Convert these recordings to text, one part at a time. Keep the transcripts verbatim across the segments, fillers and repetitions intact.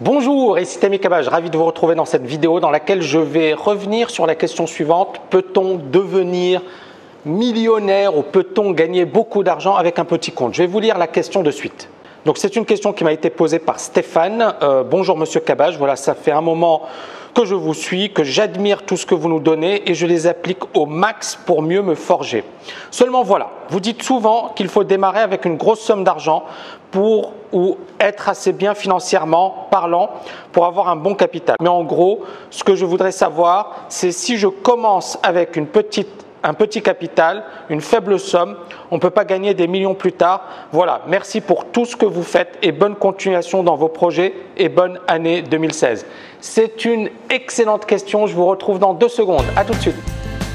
Bonjour, ici Tammy Kabaj, ravi de vous retrouver dans cette vidéo dans laquelle je vais revenir sur la question suivante. Peut-on devenir millionnaire ou peut-on gagner beaucoup d'argent avec un petit compte? Je vais vous lire la question de suite. Donc c'est une question qui m'a été posée par Stéphane. Euh, bonjour Monsieur Kabaj, voilà, ça fait un moment que je vous suis, que j'admire tout ce que vous nous donnez et je les applique au max pour mieux me forger. Seulement voilà, vous dites souvent qu'il faut démarrer avec une grosse somme d'argent pour ou être assez bien financièrement parlant pour avoir un bon capital. Mais en gros, ce que je voudrais savoir, c'est si je commence avec une petite un petit capital, une faible somme, on ne peut pas gagner des millions plus tard. Voilà, merci pour tout ce que vous faites et bonne continuation dans vos projets et bonne année deux mille seize. C'est une excellente question, je vous retrouve dans deux secondes. À tout de suite.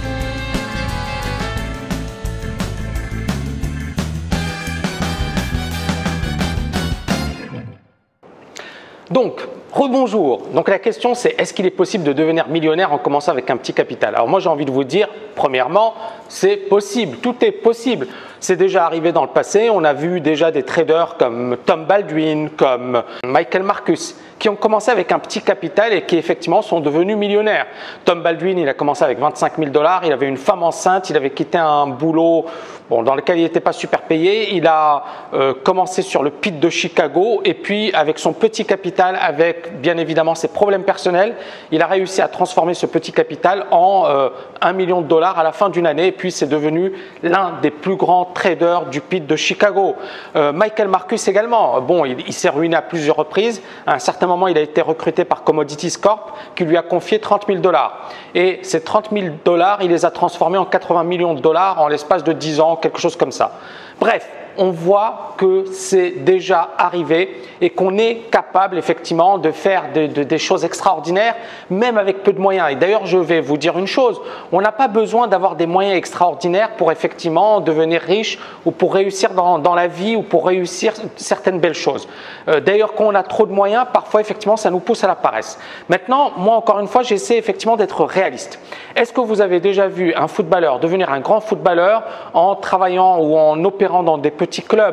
Donc, rebonjour. Donc la question c'est est-ce qu'il est possible de devenir millionnaire en commençant avec un petit capital? Alors moi j'ai envie de vous dire, premièrement, c'est possible, tout est possible. C'est déjà arrivé dans le passé, on a vu déjà des traders comme Tom Baldwin, comme Michael Marcus, qui ont commencé avec un petit capital et qui effectivement sont devenus millionnaires. Tom Baldwin, il a commencé avec vingt-cinq mille dollars, il avait une femme enceinte, il avait quitté un boulot bon, dans lequel il n'était pas super payé, il a euh, commencé sur le pit de Chicago et puis avec son petit capital, avec bien évidemment ses problèmes personnels, il a réussi à transformer ce petit capital en euh, un million de dollars à la fin d'une année et puis c'est devenu l'un des plus grands traders du pit de Chicago. Euh, Michael Marcus également, bon, il, il s'est ruiné à plusieurs reprises, à un certain moment il a été recruté par Commodities Corp qui lui a confié trente mille dollars et ces trente mille dollars il les a transformés en quatre-vingts millions de dollars en l'espace de dix ans, quelque chose comme ça. Bref, on voit que c'est déjà arrivé et qu'on est capable effectivement de faire de, de, des choses extraordinaires même avec peu de moyens. Et d'ailleurs, je vais vous dire une chose, on n'a pas besoin d'avoir des moyens extraordinaires pour effectivement devenir riche ou pour réussir dans, dans la vie ou pour réussir certaines belles choses. Euh, d'ailleurs, quand on a trop de moyens, parfois effectivement ça nous pousse à la paresse. Maintenant, moi encore une fois, j'essaie effectivement d'être réaliste. Est-ce que vous avez déjà vu un footballeur devenir un grand footballeur en travaillant ou en opérant dans des petits clubs,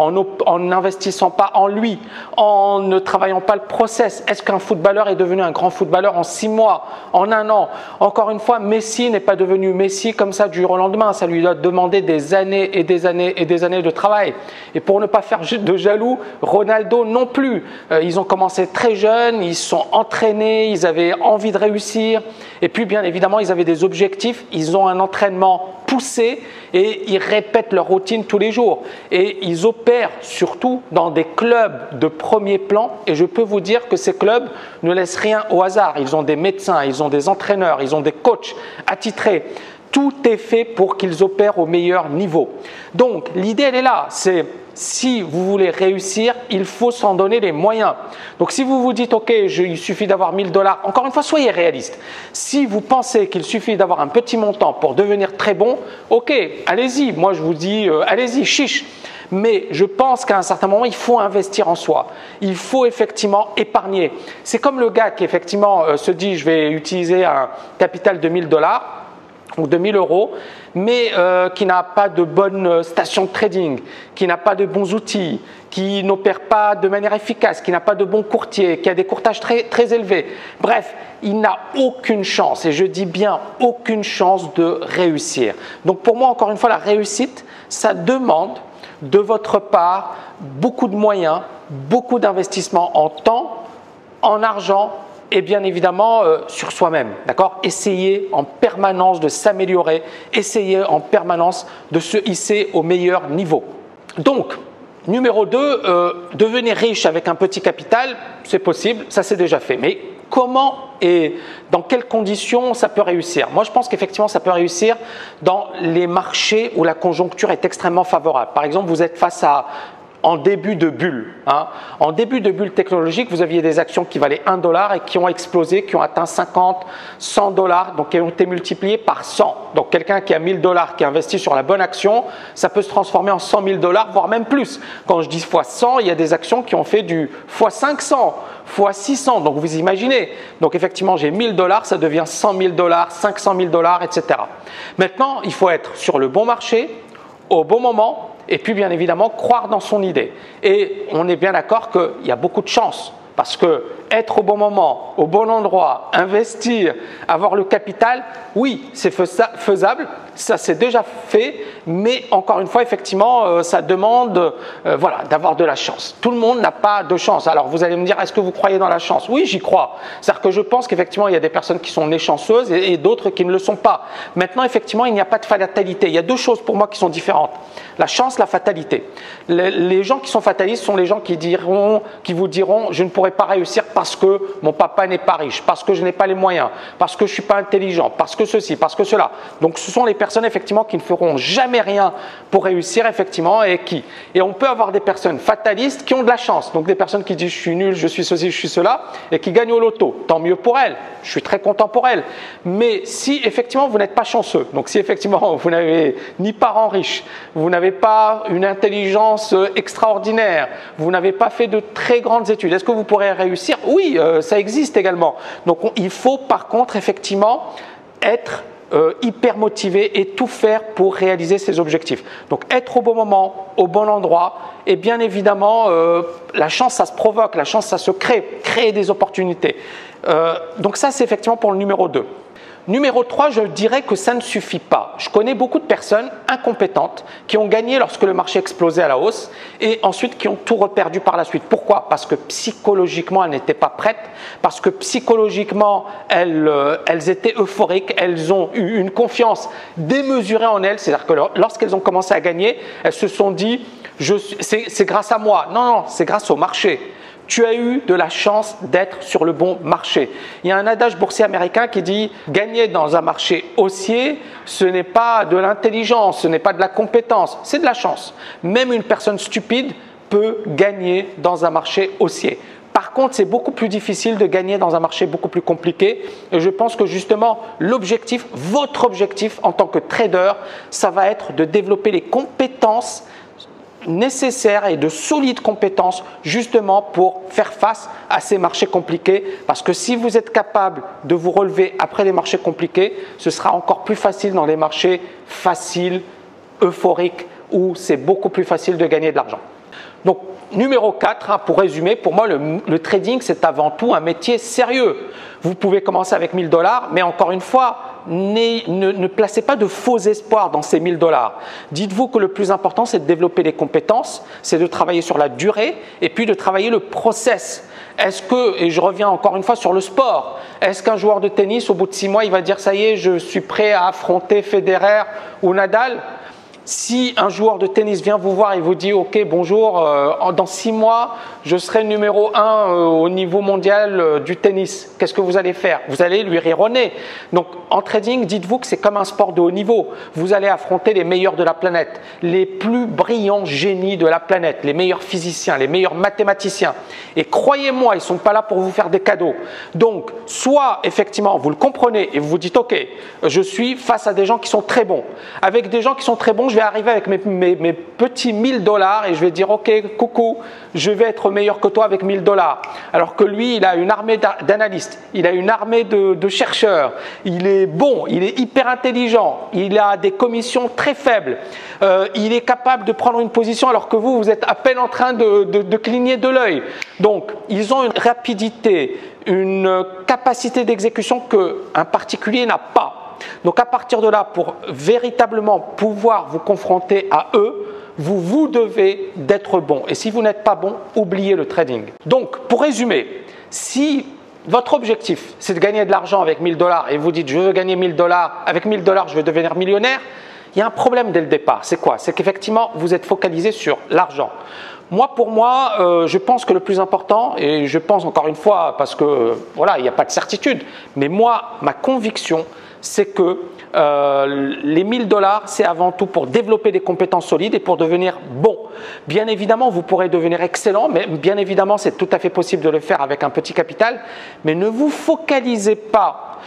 en n'investissant pas en lui, en ne travaillant pas le process? Est-ce qu'un footballeur est devenu un grand footballeur en six mois, en un an? Encore une fois, Messi n'est pas devenu Messi comme ça du jour au lendemain. Ça lui a demandé des années et des années et des années de travail. Et pour ne pas faire de jaloux, Ronaldo non plus. Euh, ils ont commencé très jeunes, ils sont entraînés, ils avaient envie de réussir. Et puis, bien évidemment, ils avaient des objectifs, ils ont un entraînement poussé et ils répètent leur routine tous les jours. Et ils opèrent surtout dans des clubs de premier plan et je peux vous dire que ces clubs ne laissent rien au hasard. Ils ont des médecins, ils ont des entraîneurs, ils ont des coachs attitrés. Tout est fait pour qu'ils opèrent au meilleur niveau. Donc l'idée elle est là, c'est si vous voulez réussir, il faut s'en donner les moyens. Donc si vous vous dites ok, je, il suffit d'avoir mille dollars, encore une fois soyez réaliste. Si vous pensez qu'il suffit d'avoir un petit montant pour devenir très bon, ok, allez-y, moi je vous dis euh, allez-y, chiche. Mais je pense qu'à un certain moment, il faut investir en soi. Il faut effectivement épargner. C'est comme le gars qui effectivement euh, se dit je vais utiliser un capital de mille dollars ou de mille euros, mais euh, qui n'a pas de bonne station de trading, qui n'a pas de bons outils, qui n'opère pas de manière efficace, qui n'a pas de bons courtiers, qui a des courtages très, très élevés. Bref, il n'a aucune chance, et je dis bien aucune chance de réussir. Donc pour moi, encore une fois, la réussite, ça demande de votre part beaucoup de moyens, beaucoup d'investissements en temps, en argent, et bien évidemment euh, sur soi-même, d'accord? Essayez en permanence de s'améliorer, essayez en permanence de se hisser au meilleur niveau. Donc, numéro deux, euh, devenir riche avec un petit capital, c'est possible, ça c'est déjà fait. Mais comment et dans quelles conditions ça peut réussir? Moi, je pense qu'effectivement, ça peut réussir dans les marchés où la conjoncture est extrêmement favorable. Par exemple, vous êtes face à en début de bulle. Hein. En début de bulle technologique, vous aviez des actions qui valaient un dollar et qui ont explosé, qui ont atteint cinquante, cent dollars, donc qui ont été multipliées par cent. Donc quelqu'un qui a mille dollars, qui investit sur la bonne action, ça peut se transformer en cent mille dollars, voire même plus. Quand je dis fois cent, il y a des actions qui ont fait du fois cinq cents, fois six cents, donc vous imaginez. Donc effectivement, j'ai mille dollars, ça devient cent mille dollars, cinq cent mille dollars, et cetera. Maintenant, il faut être sur le bon marché, au bon moment, et puis bien évidemment croire dans son idée. Et on est bien d'accord qu'il y a beaucoup de chance parce que être au bon moment, au bon endroit, investir, avoir le capital, oui, c'est faisable, ça c'est déjà fait, mais encore une fois, effectivement, euh, ça demande euh, voilà, d'avoir de la chance. Tout le monde n'a pas de chance. Alors vous allez me dire, est-ce que vous croyez dans la chance? Oui, j'y crois. C'est-à-dire que je pense qu'effectivement, il y a des personnes qui sont nées chanceuses et, et d'autres qui ne le sont pas. Maintenant, effectivement, il n'y a pas de fatalité. Il y a deux choses pour moi qui sont différentes. La chance, la fatalité. Les, les gens qui sont fatalistes sont les gens qui, diront, qui vous diront, je ne pourrai pas réussir parce que mon papa n'est pas riche, parce que je n'ai pas les moyens, parce que je ne suis pas intelligent, parce que ceci, parce que cela. Donc ce sont les personnes effectivement qui ne feront jamais rien pour réussir effectivement et qui. Et on peut avoir des personnes fatalistes qui ont de la chance. Donc des personnes qui disent je suis nul, je suis ceci, je suis cela et qui gagnent au loto. Tant mieux pour elles. Je suis très content pour elles. Mais si effectivement vous n'êtes pas chanceux, donc si effectivement vous n'avez ni parents riches, vous n'avez pas une intelligence extraordinaire, vous n'avez pas fait de très grandes études, est-ce que vous pourrez réussir? Oui, euh, ça existe également. Donc on, il faut par contre effectivement être Euh, hyper motivé et tout faire pour réaliser ses objectifs. Donc être au bon moment, au bon endroit et bien évidemment euh, la chance ça se provoque, la chance ça se crée, créer des opportunités. Euh, donc ça c'est effectivement pour le numéro deux. Numéro trois, je dirais que ça ne suffit pas. Je connais beaucoup de personnes incompétentes qui ont gagné lorsque le marché explosait à la hausse et ensuite qui ont tout reperdu par la suite. Pourquoi? Parce que psychologiquement, elles n'étaient pas prêtes, parce que psychologiquement, elles, euh, elles étaient euphoriques, elles ont eu une confiance démesurée en elles. C'est-à-dire que lorsqu'elles ont commencé à gagner, elles se sont dit « c'est grâce à moi ». Non, non, c'est grâce au marché. Tu as eu de la chance d'être sur le bon marché. Il y a un adage boursier américain qui dit « gagner dans un marché haussier, ce n'est pas de l'intelligence, ce n'est pas de la compétence, c'est de la chance. Même une personne stupide peut gagner dans un marché haussier. » Par contre, c'est beaucoup plus difficile de gagner dans un marché beaucoup plus compliqué. Et je pense que justement, l'objectif, votre objectif en tant que trader, ça va être de développer les compétences nécessaires et de solides compétences justement pour faire face à ces marchés compliqués parce que si vous êtes capable de vous relever après les marchés compliqués, ce sera encore plus facile dans les marchés faciles, euphoriques où c'est beaucoup plus facile de gagner de l'argent. Donc numéro quatre, hein, pour résumer, pour moi le, le trading c'est avant tout un métier sérieux. Vous pouvez commencer avec mille dollars mais encore une fois, Ne, ne, ne placez pas de faux espoirs dans ces mille dollars. Dites-vous que le plus important, c'est de développer les compétences, c'est de travailler sur la durée et puis de travailler le process. Est-ce que, et je reviens encore une fois sur le sport, est-ce qu'un joueur de tennis, au bout de six mois, il va dire « ça y est, je suis prêt à affronter Federer ou Nadal ?» Si un joueur de tennis vient vous voir et vous dit « ok, bonjour, euh, dans six mois, je serai numéro un euh, au niveau mondial euh, du tennis », qu'est-ce que vous allez faire? Vous allez lui rironner. Donc en trading, dites-vous que c'est comme un sport de haut niveau. Vous allez affronter les meilleurs de la planète, les plus brillants génies de la planète, les meilleurs physiciens, les meilleurs mathématiciens. Et croyez-moi, ils ne sont pas là pour vous faire des cadeaux. Donc, soit effectivement, vous le comprenez et vous vous dites « ok, je suis face à des gens qui sont très bons. Avec des gens qui sont très bons, je vais arriver avec mes, mes, mes petits mille dollars et je vais dire ok, coucou, je vais être meilleur que toi avec mille dollars. Alors que lui, il a une armée d'analystes, il a une armée de, de chercheurs, il est bon, il est hyper intelligent, il a des commissions très faibles, euh, il est capable de prendre une position alors que vous, vous êtes à peine en train de, de, de cligner de l'œil. Donc, ils ont une rapidité, une capacité d'exécution qu'un particulier n'a pas. Donc à partir de là, pour véritablement pouvoir vous confronter à eux, vous vous devez d'être bon. Et si vous n'êtes pas bon, oubliez le trading. Donc pour résumer, si votre objectif c'est de gagner de l'argent avec mille dollars et vous dites je veux gagner mille dollars, avec mille dollars je veux devenir millionnaire, il y a un problème dès le départ. C'est quoi? C'est qu'effectivement vous êtes focalisé sur l'argent. Moi, pour moi, euh, je pense que le plus important, et je pense encore une fois parce que euh, voilà, il n'y a pas de certitude, mais moi, ma conviction, c'est que euh, les mille dollars, c'est avant tout pour développer des compétences solides et pour devenir bon. Bien évidemment, vous pourrez devenir excellent, mais bien évidemment, c'est tout à fait possible de le faire avec un petit capital, mais ne vous focalisez pas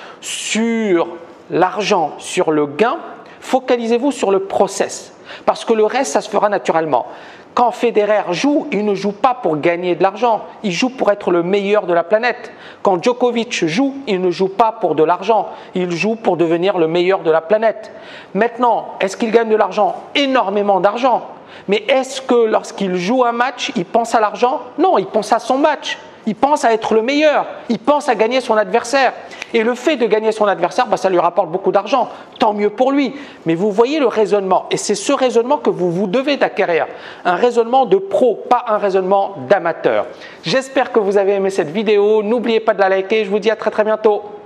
sur l'argent, sur le gain, focalisez-vous sur le process, parce que le reste, ça se fera naturellement. Quand Federer joue, il ne joue pas pour gagner de l'argent, il joue pour être le meilleur de la planète. Quand Djokovic joue, il ne joue pas pour de l'argent, il joue pour devenir le meilleur de la planète. Maintenant, est-ce qu'il gagne de l'argent? Énormément d'argent. Mais est-ce que lorsqu'il joue un match, il pense à l'argent? Non, il pense à son match. Il pense à être le meilleur. Il pense à gagner son adversaire. Et le fait de gagner son adversaire, bah, ça lui rapporte beaucoup d'argent. Tant mieux pour lui. Mais vous voyez le raisonnement. Et c'est ce raisonnement que vous, vous devez d'acquérir. Un raisonnement de pro, pas un raisonnement d'amateur. J'espère que vous avez aimé cette vidéo. N'oubliez pas de la liker. Je vous dis à très très bientôt.